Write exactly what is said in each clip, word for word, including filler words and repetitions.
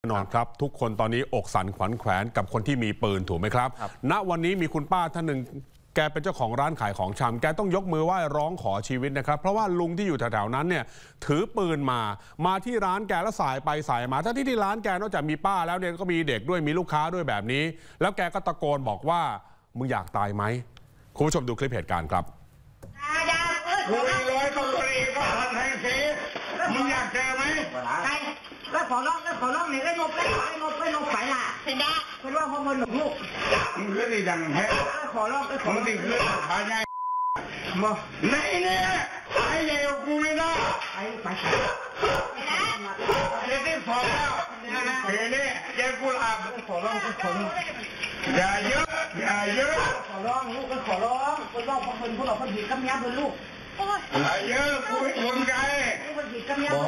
นอนครับทุกคนตอนนี้อกสั่นขวัญแขวนกับคนที่มีปืนถูกไหมครับณวันนี้มีคุณป้าท่านหนึ่งแกเป็นเจ้าของร้านขายของชำแกต้องยกมือไหว้ร้องขอชีวิตนะครับเพราะว่าลุงที่อยู่แถวๆนั้นเนี่ยถือปืนมามาที่ร้านแกแล้วสายไปสายมาทั้งที่ที่ร้านแกนอกจากมีป้าแล้วเนี่ยก็มีเด็กด้วยมีลูกค้าด้วยแบบนี้แล้วแกก็ตะโกนบอกว่ามึงอยากตายไหมคุณผู้ชมดูคลิปเหตุการณ์ครับกูร้อยตำรวจเอกก็หันแทงสีมึงอยากเจอไหมใช่แล้วขอร้องแล้วขอร้องหนึ่งได้นบได้ได้นบได้นบสายละเห็นได้เป็นว่าพอมันหนุกลูกมึงขึ้นดีดังแท้ขอร้องแล้วขอมึงติดขึ้นขาใหญ่มาไหนเนี่ยไอ้ใหญ่กูไม่ได้ไอ้ไปใช่เดี๋ยวที่สองแล้วเดี๋ยวนี้เดี๋ยวกูอาบขอร้องก็ขอร้องอย่าเยอะอย่าเยอะขอร้องลูกก็ขอร้องคนร้องคนคนพวกเราคนผิดกำยับเลยลูกอย่าเยอะกูเป็นคนไกลคนผิดกำยับ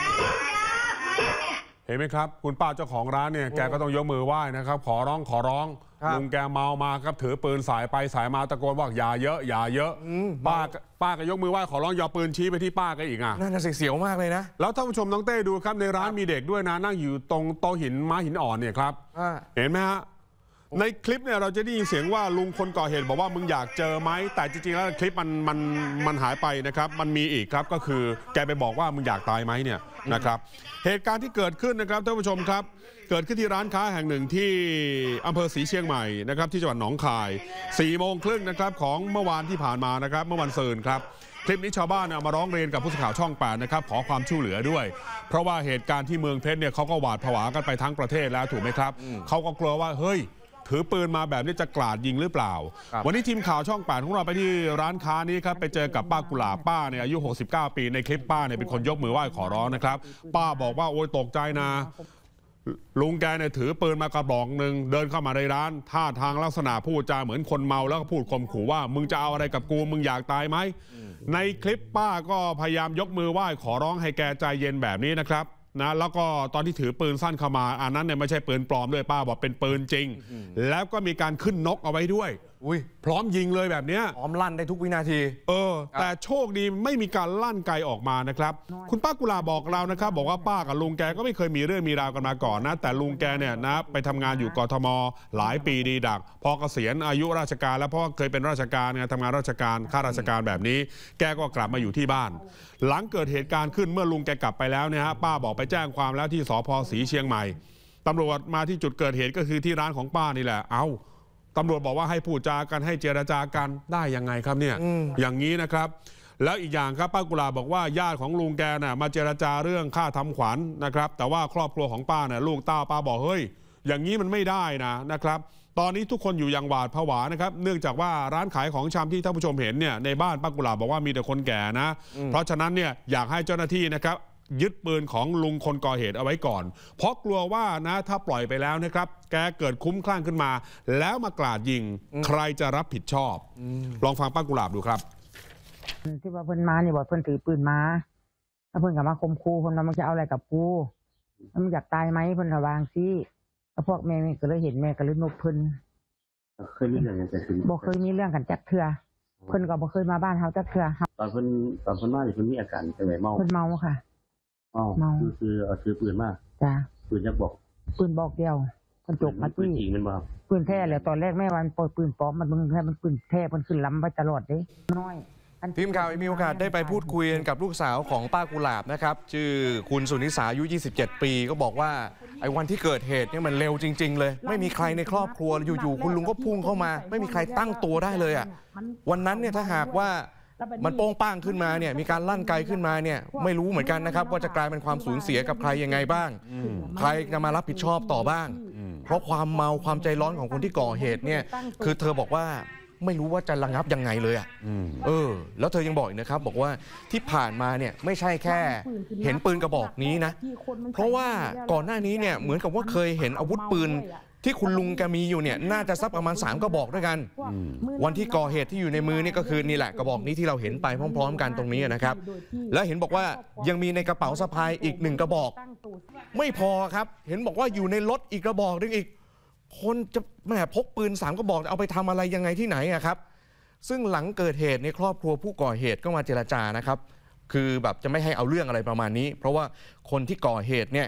เห็นไหมครับคุณป้าเจ้าของร้านเนี่ยแกก็ต้องยกมือไหว้นะครับขอร้องขอร้องลุงแกเมามาครับถือปืนสายไปสายมาตะโกนว่าอย่าเยอะอย่าเยอะป้าป้าก็ยกมือไหว้ขอร้องอย่าปืนชี้ไปที่ป้าก็อีกอ่ะน่าจะเสียวมากเลยนะแล้วท่านผู้ชมน้องเต้ดูครับในร้านมีเด็กด้วยนะนั่งอยู่ตรงโต๊ะหินม้าหินอ่อนเนี่ยครับเห็นไหมฮะในคลิปเนี่ยเราจะได้ยินเสียงว่าลุงคนก่อเหตุบอกว่ามึงอยากเจอไหมแต่จริงๆแล้วคลิปมันมันมันหายไปนะครับมันมีอีกครับก็คือแกไปบอกว่ามึงอยากตายไหมเนี่ยนะครับเหตุการณ์ที่เกิดขึ้นนะครับท่านผู้ชมครับเกิดขึ้นที่ร้านค้าแห่งหนึ่งที่อำเภอศรีเชียงใหม่นะครับที่จังหวัดหนองคายสี่โมงครึ่งนะครับของเมื่อวานที่ผ่านมานะครับเมื่อวันศุกร์ครับคลิปนี้ชาวบ้านเอามาร้องเรียนกับผู้สื่อข่าวช่องแปดนะครับขอความช่วยเหลือด้วยเพราะว่าเหตุการณ์ที่เมืองเพชรเนี่ยเขาก็หวาดผวากันไปทั้งประเทศแล้วถูกไหมครับเขาก็กลัวว่าเฮ้ยถือปืนมาแบบนี้จะกราดยิงหรือเปล่าวันนี้ทีมข่าวช่องแปดของเราไปที่ร้านค้านี้ครับไปเจอกับป้ากุหลาบป้าเนี่ยอายุหกสิบเก้าปีในคลิปป้าเนี่ยเป็นคนยกมือไหว้ขอร้องนะครับป้าบอกว่าโอ๊ยตกใจนะลุงแกเนี่ยถือปืนมากระบอกหนึ่งเดินเข้ามาในร้านท่าทางลักษณะพูดจาเหมือนคนเมาแล้วก็พูดข่มขู่ว่ามึงจะเอาอะไรกับกูมึงอยากตายไหมในคลิปป้าก็พยายามยกมือไหว้ขอร้องให้แกใจเย็นแบบนี้นะครับนะแล้วก็ตอนที่ถือปืนสั้นเข้ามาอันนั้นเนี่ยไม่ใช่ปืนปลอมด้วยป้าบอกเป็นปืนจริงแล้วก็มีการขึ้นนกเอาไว้ด้วยพร้อมยิงเลยแบบนี้พร้อมลั่นได้ทุกวินาทีเออแต่โชคดีไม่มีการลั่นไกออกมานะครับคุณป้ากุลาบอกเรานะครับบอกว่าป้ากับลุงแกก็ไม่เคยมีเรื่องมีราวกันมาก่อนนะแต่ลุงแกเนี่ยนะไปทำงานอยู่กทมหลายปีดีดักพอเกษียณอายุราชการแล้วเพราะเคยเป็นราชการไงทำงานราชการข้าราชการแบบนี้แกก็กลับมาอยู่ที่บ้านหลังเกิดเหตุการณ์ขึ้นเมื่อลุงแกกลับไปแล้วเนี่ยฮะป้าบอกไปแจ้งความแล้วที่สภ.ศรีเชียงใหม่ตำรวจมาที่จุดเกิดเหตุก็คือที่ร้านของป้านี่แหละเอาตำรวจบอกว่าให้พูดจากันให้เจรจากันได้ยังไงครับเนี่ย อ, อย่างนี้นะครับแล้วอีกอย่างครับป้ากุลาบอกว่าญาติของลุงแกน่ะมาเจรจาเรื่องค่าทำขวัญ นะครับแต่ว่าครอบครัวของป้าเนี่ยลูกเต้าป้าบอกเฮ้ยอย่างนี้มันไม่ได้นะนะครับตอนนี้ทุกคนอยู่อย่างหวาดผวานะครับเนื่องจากว่าร้านขายของชำที่ท่านผู้ชมเห็นเนี่ยในบ้านป้ากุลาบอกว่ามีแต่คนแก่นะเพราะฉะนั้นเนี่ยอยากให้เจ้าหน้าที่นะครับยึดปืนของลุงคนก่อเหตุเอาไว้ก่อนเพราะกลัวว่านะถ้าปล่อยไปแล้วนะครับแกเกิดคุ้มคลั่งขึ้นมาแล้วมากราดยิงใครจะรับผิดชอบลองฟังป้ากุหลาบดูครับที่ว่าเพิ่นมาเนี่ยบอกเพิ่นถือปืนมาแล้วเพิ่นกลับมาข่มขู่เพิ่นว่ามึงจะเอาอะไรกับกูมึงอยากตายไหมเพิ่นระวางซิแล้วพวกแม่ก็เลยเห็นแม่ก็เลยนกเพิ่นเคยมีเรื่องกันแต่คือบ่เคยมีเรื่องกันจักเทื่อเพิ่นก็บ่เคยมาบ้านเฮาจักเทื่อตอนเพิ่นตอนเพิ่นมาเพิ่นมีอาการเป็นไงเมาเพิ่นเมาค่ะเมาคือคือเอาถือปืนมาจ้ะปืนยักบอกปืนบอกเดียวมันจกมาที่จริงมันบ่ครับปืนแท้เลยตอนแรกแม่วันปล่อยปืนปลอมมันมึงแค่มันปืนแท้มันขึ้นล้ำไปตลอดเลยน้อยทีมข่าวมีโอกาสได้ไปพูดคุยกับลูกสาวของป้ากุหลาบนะครับชื่อคุณสุนิสาอายุยี่สิบเจ็ดปีก็บอกว่าไอ้วันที่เกิดเหตุเนี่ยมันเร็วจริงๆเลยไม่มีใครในครอบครัวอยู่ๆคุณลุงก็พุ่งเข้ามาไม่มีใครตั้งตัวได้เลยอ่ะวันนั้นเนี่ยถ้าหากว่ามันโป้งป้างขึ้นมาเนี่ยมีการลั่นไกขึ้นมาเนี่ยไม่รู้เหมือนกันนะครับว่าจะกลายเป็นความสูญเสียกับใครยังไงบ้างใครจะมารับผิดชอบต่อบ้างเพราะความเมาความใจร้อนของคนที่ก่อเหตุเนี่ยคือเธอบอกว่าไม่รู้ว่าจะระงับยังไงเลยอ่ะเออแล้วเธอยังบอกอีกนะครับบอกว่าที่ผ่านมาเนี่ยไม่ใช่แค่เห็นปืนกระบอกนี้นะเพราะว่าก่อนหน้านี้เนี่ยเหมือนกับว่าเคยเห็นอาวุธปืนที่คุณลุงแกมีอยู่เนี่ยน่าจะสักประมาณสามกระบอกด้วยกันวันที่ก่อเหตุที่อยู่ในมือนี่ก็คือนี่แหละกระบอกนี้ที่เราเห็นไปพร้อมๆกันตรงนี้นะครับแล้วเห็นบอกว่ายังมีในกระเป๋าสะพายอีกหนึ่งกระบอกไม่พอครับเห็นบอกว่าอยู่ในรถอีกกระบอกนึงอีกคนจะแหมพกปืนสามกระบอกเอาไปทำอะไรยังไงที่ไหนอะครับซึ่งหลังเกิดเหตุในครอบครัวผู้ก่อเหตุก็มาเจรจานะครับคือแบบจะไม่ให้เอาเรื่องอะไรประมาณนี้เพราะว่าคนที่ก่อเหตุเนี่ย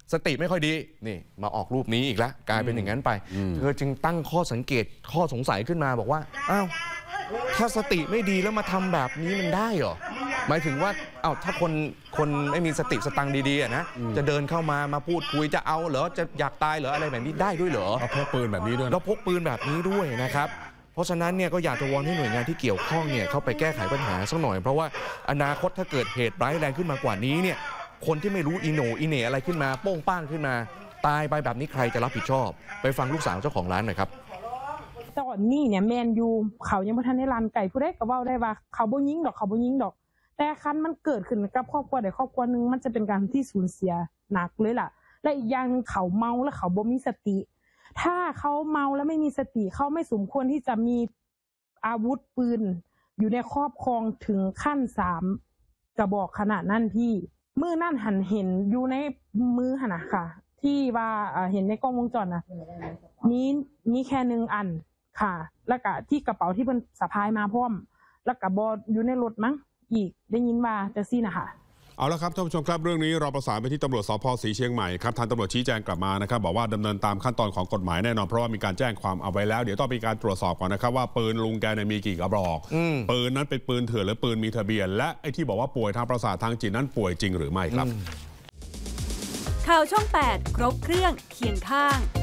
สติไม่ค่อยดีนี่มาออกรูปนี้อีกแล้วกลายเป็นอย่างนั้นไปเธอจึงตั้งข้อสังเกตข้อสงสัยขึ้นมาบอกว่าอ้าวถ้าสติไม่ดีแล้วมาทำแบบนี้มันได้เหรอหมายถึงว่าอ้าวถ้าคนคนไม่มีสติสตังค์ดีๆนะจะเดินเข้ามามาพูดคุยจะเอาเหรอจะอยากตายเหรออะไรแบบนี้ได้ด้วยเหรอพกปืนแบบนี้ด้วยแล้วพกปืนแบบนี้ด้วยนะครับเพราะฉะนั้นเนี่ยก็อยากจะวอนให้หน่วยงานที่เกี่ยวข้องเนี่ยเข้าไปแก้ไขปัญหาสักหน่อยเพราะว่าอนาคตถ้าเกิดเหตุร้ายแรงขึ้นมากว่านี้เนี่ยคนที่ไม่รู้อีโหนอีเหน่อะไรขึ้นมาโป้งป้างขึ้นมาตายไปแบบนี้ใครจะรับผิดชอบไปฟังลูกสาวเจ้าของร้านหน่อยครับตอนนี้เนี่ยแมนยูเขายังไม่ทันได้รันไก่ผู้ใดก็เว้าได้ว่าเขาบ่ยิงดอกเขาบ่ยิงดอกแต่คันมันเกิดขึ้นกับครอบครัวใดครอบครัวนึงมันจะเป็นการที่สูญเสียหนักเลยล่ะและอีกอย่างเขาเมาแล้วเขาบ่มีสติถ้าเขาเมาแล้วไม่มีสติเขาไม่สมควรที่จะมีอาวุธปืนอยู่ในครอบครองถึงขั้นสามกระบอกขนาดนั้นพี่มือนั่นหันเห็นอยู่ในมือหันนะค่ะที่ว่าเห็นในกล้องวงจรนะนี้นี้แค่หนึ่งอันค่ะแล้วก็ที่กระเป๋าที่เป็นสะพายมาพร้อมแล้วก็บออยู่ในรถมั้งอีกได้ยินว่าจะซี่นะคะเอาละครับท่านผู้ชมครับเรื่องนี้เราประสานไปที่ตำรวจสภ.ศรีเชียงใหม่ครับทางตำรวจชี้แจงกลับมานะครับบอกว่าดำเนินตามขั้นตอนของกฎหมายแน่นอนเพราะว่ามีการแจ้งความเอาไว้แล้วเดี๋ยวต้องมีการตรวจสอบก่อนนะครับว่าปืนลุงแกเนี่ยมีกี่กระบอกปืนนั้นเป็นปืนเถื่อนหรือปืนมีทะเบียนและไอ้ที่บอกว่าป่วยทางประสาททางจิตนั้นป่วยจริงหรือไม่ครับข่าวช่องแปดครบเครื่องเคียงข้าง